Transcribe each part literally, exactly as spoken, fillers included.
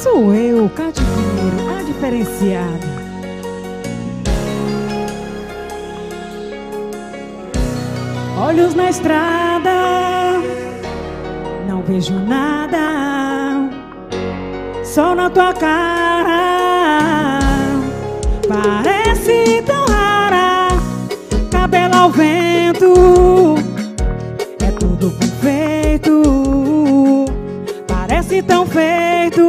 Sou eu, Cátia Pinheiro, a diferenciada. Olhos na estrada, não vejo nada, só na tua cara. Parece tão rara, cabelo ao vento, é tudo perfeito. Parece tão feito,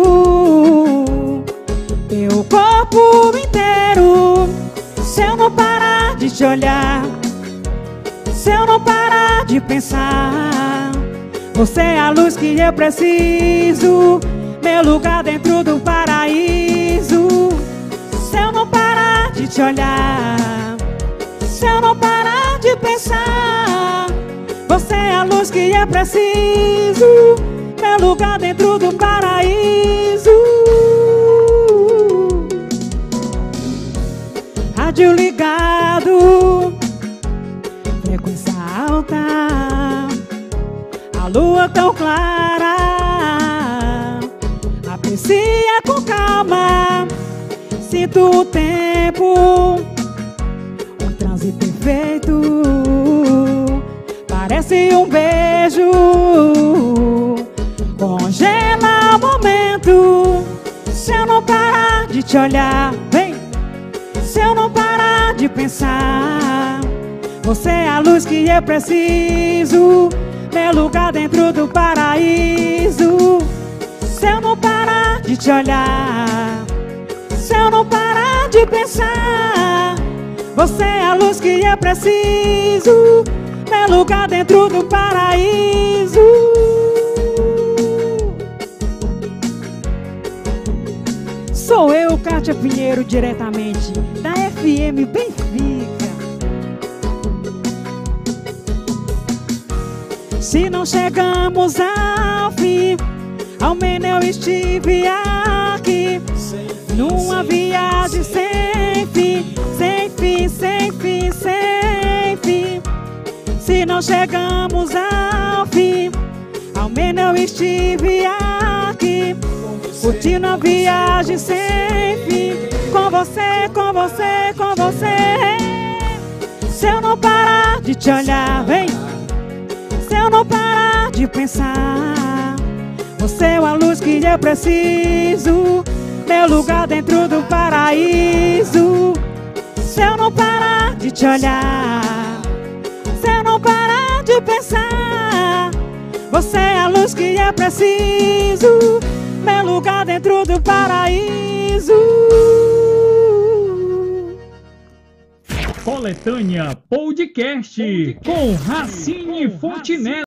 teu corpo inteiro. Se eu não parar de te olhar, se eu não parar de pensar, você é a luz que eu preciso, meu lugar dentro do paraíso. Se eu não parar de te olhar, se eu não parar de pensar, você é a luz que eu preciso, meu lugar dentro do paraíso. Rádio ligado, frequência alta, a lua tão clara. Aprecia com calma, sinto o tempo, um transe perfeito. Parece um beijo, congela o momento. Se eu não parar de te olhar, vem. Se eu não parar de pensar, você é a luz que eu preciso, meu lugar dentro do paraíso. Se eu não parar de te olhar, se eu não parar de pensar, você é a luz que eu preciso, meu lugar dentro do paraíso. Sou eu, Cátia Pinheiro, diretamente da F M Benfica. Se não chegamos ao fim, ao menos eu estive aqui, numa viagem sem fim, sem fim, sem fim, sem fim. Se não chegamos ao fim, ao menos eu estive aqui, curtindo a viagem sem fim, com você, com você, com você. Se eu não parar de te olhar, vem. Se eu não parar de pensar, você é a luz que eu preciso, meu lugar dentro do paraíso. Se eu não parar de te olhar, se eu não parar de pensar, você é a luz que eu preciso, meu lugar dentro do paraíso. Coletânea Podcast, Podcast com Racine Fontenelle.